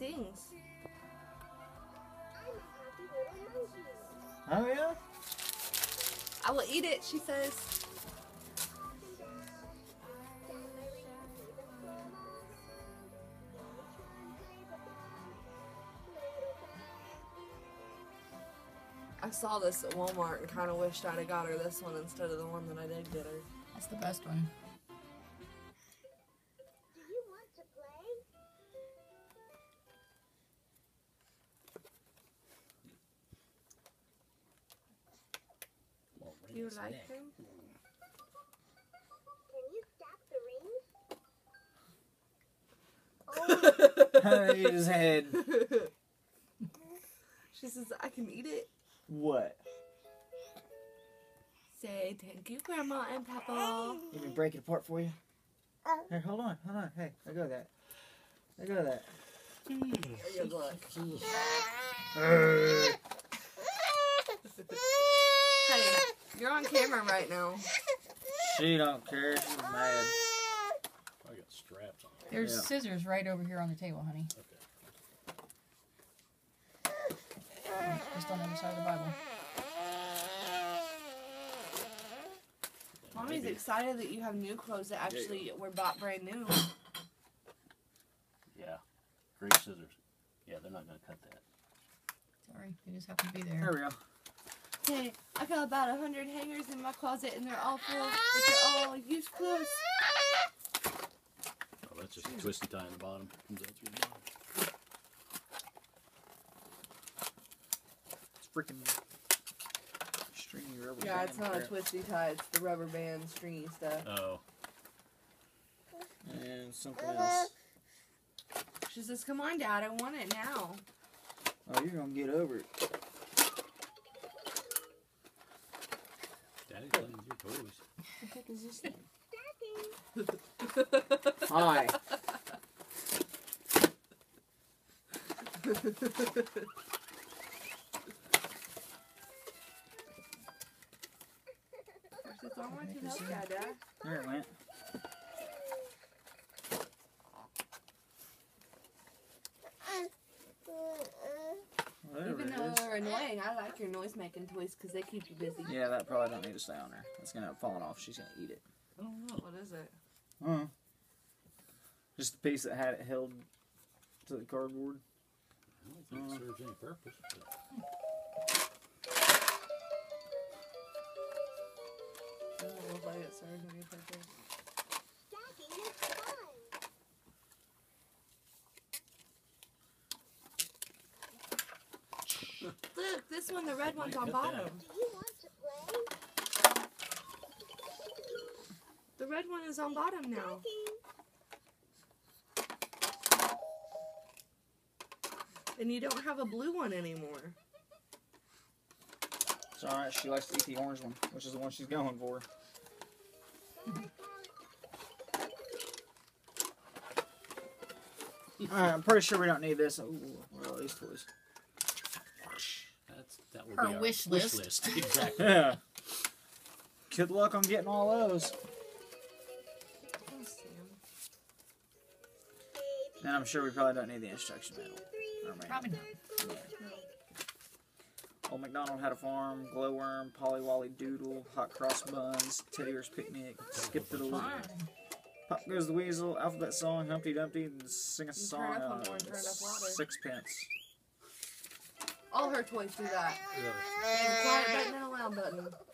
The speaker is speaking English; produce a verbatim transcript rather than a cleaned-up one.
sings. Oh yeah? I will eat it, she says. I saw this at Walmart and kind of wished I'd have got her this one instead of the one that I did get her. That's the best one. Do you want to play? Do you like them? Can you stop the rings? I ate his head. She says, I can eat it. What? Say thank you, Grandma and Papa. Let me break it apart for you. Here, hold on, hold on. Hey, let go of that. Let go of that. Good luck. Hey, you're on camera right now. She don't care. She's mad. I got straps on. There's Yeah. scissors right over here on the table, honey. Okay. Just on the other side of the Bible. Mommy's Maybe. excited that you have new clothes that actually were bought brand new. Yeah. Great scissors. Yeah, they're not gonna cut that. Sorry, they just happen to be There there. we go. Hey, I got about a hundred hangers in my closet and they're all full, but they're all used clothes. Oh, that's just a twisty tie in the bottom. Comes out through the bottom. It's freaking stringy rubber. Yeah, band it's not a crap. twisty tie, it's the rubber band stringy stuff. Oh. And something else. She says, come on, Dad, I want it now. Oh, you're gonna get over it. Daddy's playing with your toys. What the heck is this thing? Hi. She says, I want to help Dad, Dad. There it went. Whatever Even it though is. they're annoying, I like your noise making toys because they keep you busy. Yeah, that probably don't need to stay on there. It's gonna have fallen off. She's gonna eat it. I don't know. What is it? Uh, just the piece that had it held to the cardboard. I don't think it serves any purpose. But Doesn't look like it serves any purpose. Stacking is fun. Look, this one, the red one's on bottom. Do you want to play? The red one is on bottom now. And you don't have a blue one anymore. It's alright, she likes to eat the orange one, which is the one she's going for. Alright, I'm pretty sure we don't need this. Ooh, what are all these toys? that's that will Her be our wish wish list. list. Exactly. Yeah. Good luck on getting all those. Oh, Sam. And I'm sure we probably don't need the instruction manual. Or manual. Probably not. Old MacDonald had a farm, glowworm, Polly Wolly Doodle, hot cross buns, Teddy Bear's picnic, skip to the Fine. Pop Goes the Weasel, alphabet song, Humpty Dumpty, and sing a You turn song. up on Uh, one, turn up louder. sixpence. All her toys do that. Really. They have a quiet button and a loud button.